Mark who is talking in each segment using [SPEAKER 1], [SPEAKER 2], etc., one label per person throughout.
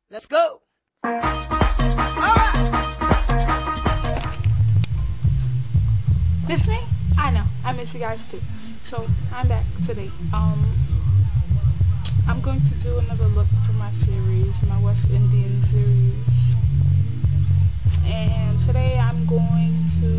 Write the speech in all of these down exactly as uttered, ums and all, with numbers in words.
[SPEAKER 1] Let's go. All right.
[SPEAKER 2] Miss me? I know. I miss you guys too. So I'm back today. Um, I'm going to do another look for my series, my West Indian series. And today I'm going to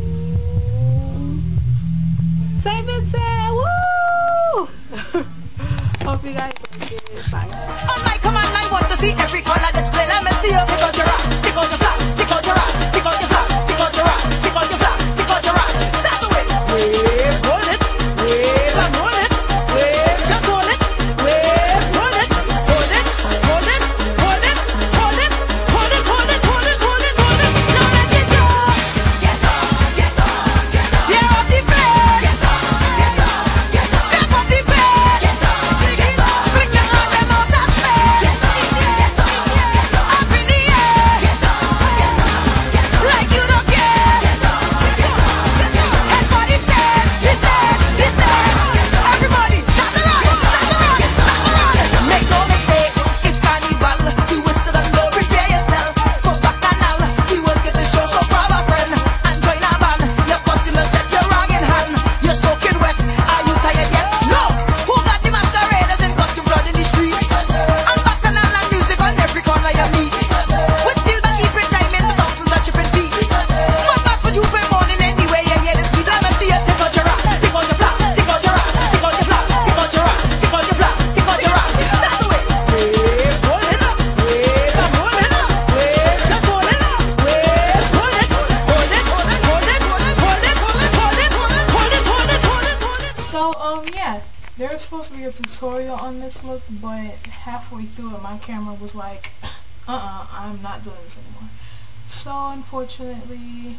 [SPEAKER 2] Saint Vincent. Woo! Hope you guys like it. Bye.
[SPEAKER 1] On my command, I want to see every color display. Let me see you stick out your rock, stick out your flag, stick out your rock, stick out your flag, stick out your rock, stick out your flag, stick out your rock. Start the way. Wave, hold it, wave and hold it, wave, just hold it, wave, hold it, hold it, hold it, hold it, hold it, hold it, hold it, hold it, hold it, hold it. Now let it go. Get on, get on, get on. Tear up the bed. Get on, get on, get on. Step up the bed. Get on, get on. Swing them round them out that bed. Get on, get on, get on. Up in the air. Get on, get on, get on. Like you don't care. Get on, get on, get on. Head for the stage, the stage, the stage. Everybody, start the run, start the run, start the run. Make no mistake, it's carnival. You whistle and go prepare yourself for bacchanal. You will get the show, so grab a friend and join our band. Your costume will set your rag in hand. You're soaking wet. Are you tired yet? No. Who got the masqueraders in costume blood in the street? And bacchanal and music on every corner you meet. With steel but different timing, the thousands are tripping feet. Not fast for you for morning anyway. You hear the speed. Let me see you stick out your rock, stick out your flag, stick out your rock, stick out your flag, stick out your rock, stick out your flag, stick out your rock. Start the way. Wave, hold it up, wave and hold it up, wave, just hold it up, wave, hold it, hold it, hold it, hold it, hold it, hold it, hold it, hold it, hold it, hold it, hold it, hold it, hold it.
[SPEAKER 2] So, um, yeah, there was supposed to be a tutorial on this look, but halfway through it, my camera was like, uh-uh, I'm not doing this anymore. So, unfortunately,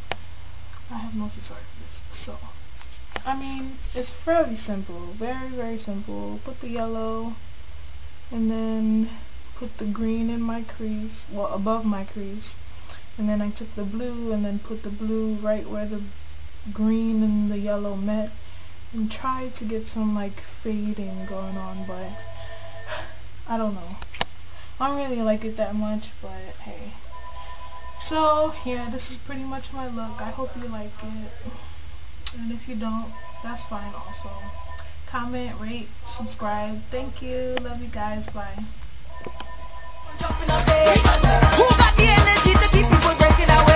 [SPEAKER 2] I have no tutorial for this. So, I mean, it's fairly simple, very, very simple. Put the yellow, and then put the green in my crease, well, above my crease. And then I took the blue, and then put the blue right where the green and the yellow met, and tried to get some like fading going on, but I don't know. I don't really like it that much, but hey. So yeah, this is pretty much my look. I hope you like it, and if you don't, that's fine also. Comment, rate, subscribe. Thank you. Love you guys. Bye.
[SPEAKER 1] Who got the energy to keep people breaking out?